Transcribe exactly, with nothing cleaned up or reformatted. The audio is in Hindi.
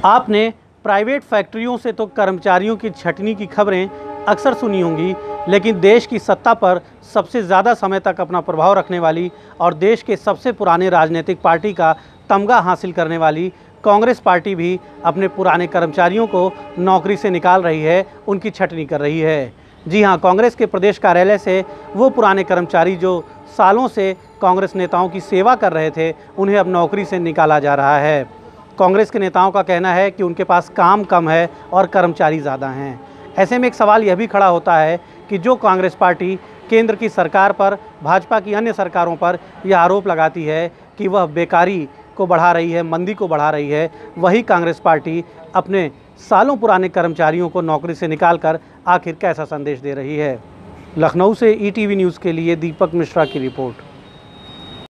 आपने प्राइवेट फैक्ट्रियों से तो कर्मचारियों की छटनी की खबरें अक्सर सुनी होंगी, लेकिन देश की सत्ता पर सबसे ज़्यादा समय तक अपना प्रभाव रखने वाली और देश के सबसे पुराने राजनीतिक पार्टी का तमगा हासिल करने वाली कांग्रेस पार्टी भी अपने पुराने कर्मचारियों को नौकरी से निकाल रही है, उनकी छटनी कर रही है। जी हां, कांग्रेस के प्रदेश कार्यालय से वो पुराने कर्मचारी जो सालों से कांग्रेस नेताओं की सेवा कर रहे थे, उन्हें अब नौकरी से निकाला जा रहा है। कांग्रेस के नेताओं का कहना है कि उनके पास काम कम है और कर्मचारी ज़्यादा हैं। ऐसे में एक सवाल यह भी खड़ा होता है कि जो कांग्रेस पार्टी केंद्र की सरकार पर, भाजपा की अन्य सरकारों पर यह आरोप लगाती है कि वह बेकारी को बढ़ा रही है, मंदी को बढ़ा रही है, वही कांग्रेस पार्टी अपने सालों पुराने कर्मचारियों को नौकरी से निकालकर आखिर कैसा संदेश दे रही है। लखनऊ से ई टी वी न्यूज़ के लिए दीपक मिश्रा की रिपोर्ट।